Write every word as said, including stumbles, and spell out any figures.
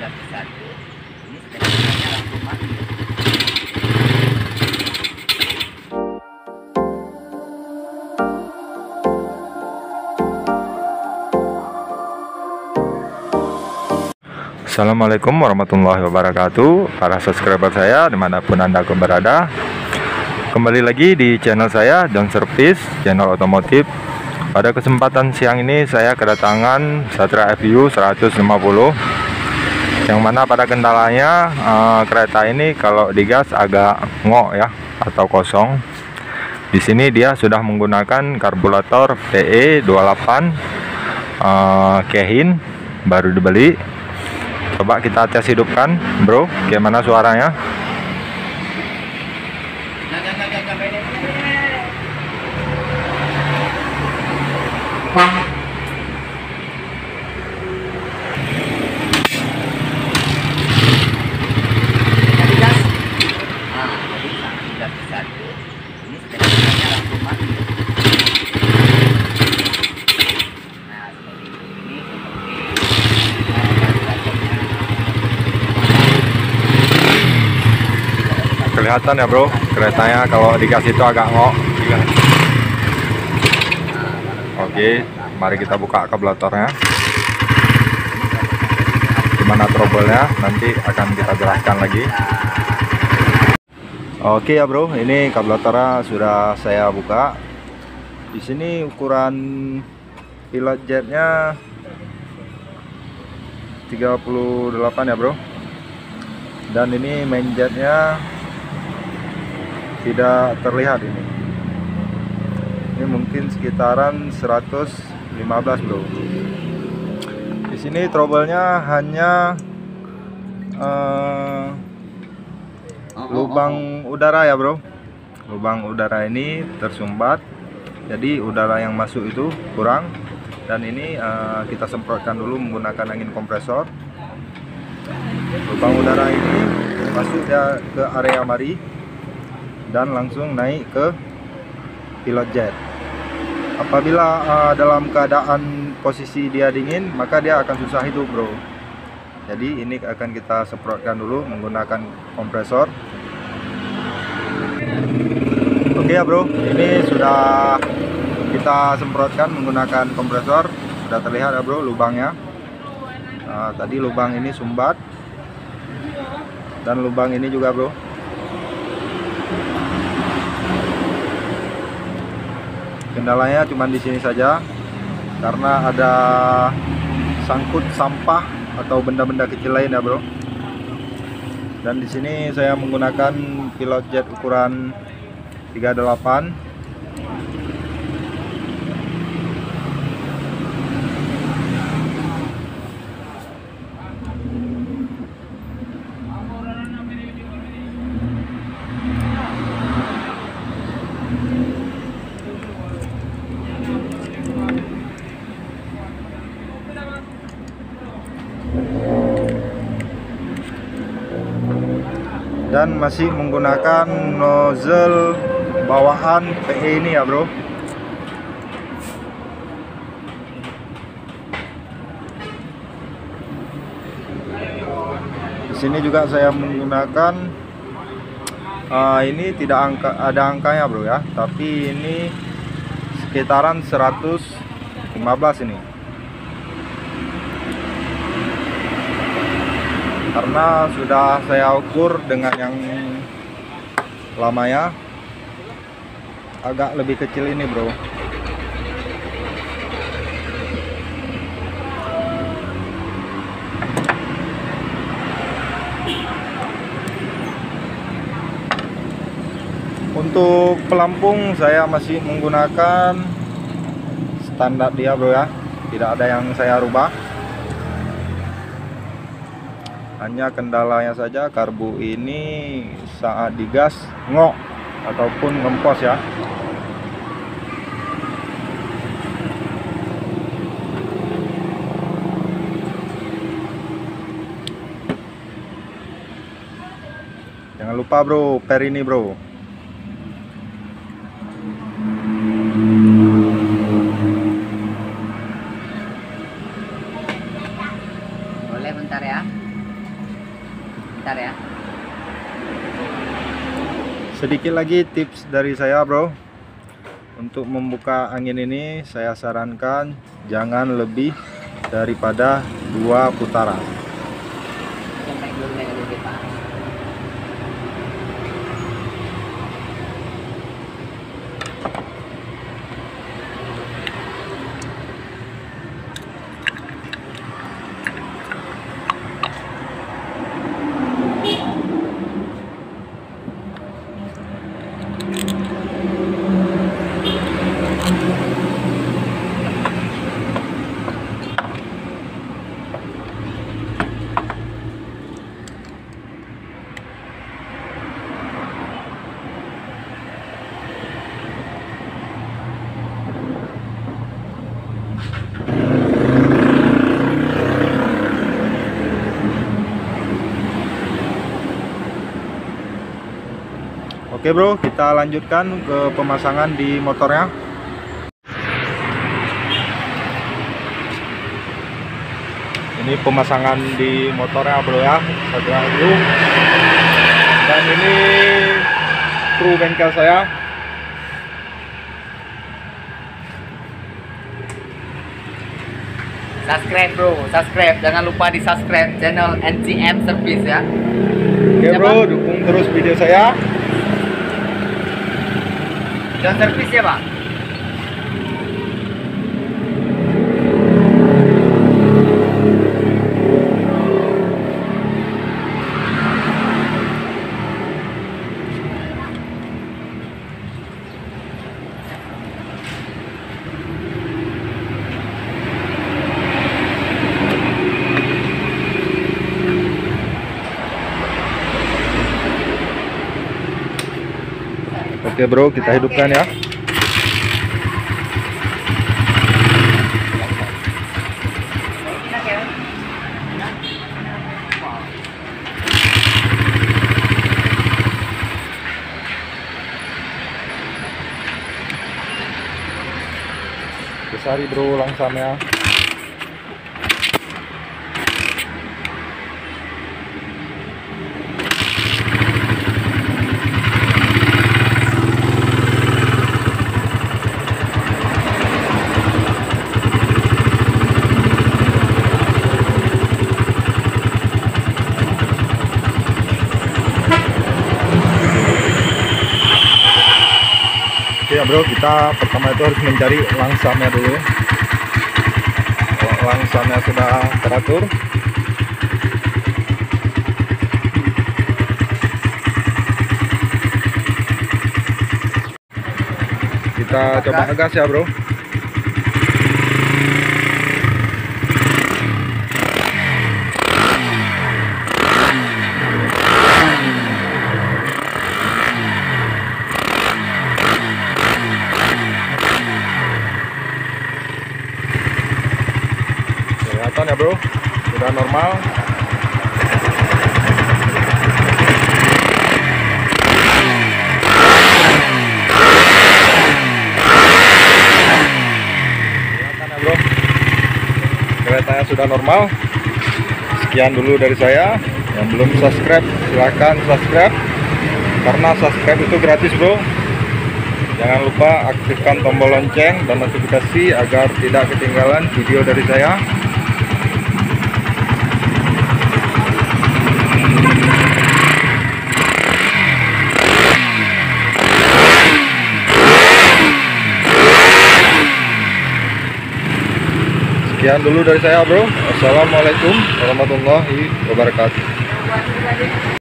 satu. Ini sebenarnya lampu mati. Assalamualaikum warahmatullahi wabarakatuh, para subscriber saya dimanapun anda berada. Kembali lagi di channel saya, John Service, channel otomotif. Pada kesempatan siang ini saya kedatangan Satria F U seratus lima puluh, yang mana pada kendalanya uh, kereta ini kalau digas agak ngok ya, atau kosong. Di sini dia sudah menggunakan karburator P E dua puluh delapan uh, Kehin, baru dibeli. Coba kita tes hidupkan, bro, gimana suaranya? Ini sebenarnya lampu mati. Kelihatan ya bro, keretanya kalau digas itu agak ngok. Oke, mari kita buka kabulatornya. Gimana trouble-nya nanti akan kita jelaskan lagi. Oke ya bro, ini kabulatornya sudah saya buka. Di sini ukuran pilot jetnya tiga puluh delapan ya bro. Dan ini main jetnya tidak terlihat ini. Ini mungkin sekitaran seratus lima belas bro. Di sini trouble-nya hanya uh, lubang udara ya bro. Lubang udara ini tersumbat, jadi udara yang masuk itu kurang. Dan ini uh, kita semprotkan dulu menggunakan angin kompresor. Lubang udara ini masuk ya ke area mari dan langsung naik ke pilot jet. Apabila uh, dalam keadaan posisi dia dingin, maka dia akan susah hidup bro. Jadi ini akan kita semprotkan dulu menggunakan kompresor. Oke ya bro, ini sudah kita semprotkan menggunakan kompresor. Sudah terlihat ya bro lubangnya. Nah, tadi lubang ini sumbat dan lubang ini juga bro. Kendalanya cuma di sini saja karena ada sangkut sampah atau benda-benda kecil lain ya bro. Dan di sini saya menggunakan pilot jet ukuran tiga puluh delapan. Dan masih menggunakan nozzle bawahan P E ini ya bro. Di sini juga saya menggunakan uh, ini tidak angka, ada angkanya bro ya, tapi ini sekitaran seratus lima belas ini. Karena sudah saya ukur dengan yang lamanya, agak lebih kecil ini bro. Untuk pelampung saya masih menggunakan standar dia bro ya, tidak ada yang saya rubah. Hanya kendalanya saja karbu ini saat digas ngok ataupun ngempos ya. Jangan lupa bro, per ini bro. Boleh bentar ya. Bentar ya. Sedikit lagi tips dari saya, bro. Untuk membuka angin ini saya sarankan jangan lebih daripada dua putaran. Sampai dulu naik dulu Pak. Oke bro, kita lanjutkan ke pemasangan di motornya. Ini pemasangan di motornya bro ya, saya dulu. Dan ini kru bengkel saya. Subscribe bro, subscribe. Jangan lupa di subscribe channel N G M Service ya. Oke bro, dukung terus video saya. Dan servis ya Pak. Oke bro, kita hidupkan ya. Besari bro langsamnya. Ya bro, kita pertama itu harus mencari langsamnya dulu. Kalau langsamnya sudah teratur, kita coba ngegas ya bro. Kelihatan ya bro, sudah normal. Kelihatan ya bro, keretanya sudah normal. Sekian dulu dari saya. Yang belum subscribe silahkan subscribe, karena subscribe itu gratis bro. Jangan lupa aktifkan tombol lonceng dan notifikasi agar tidak ketinggalan video dari saya. Sekian dulu dari saya bro. Assalamualaikum warahmatullahi wabarakatuh.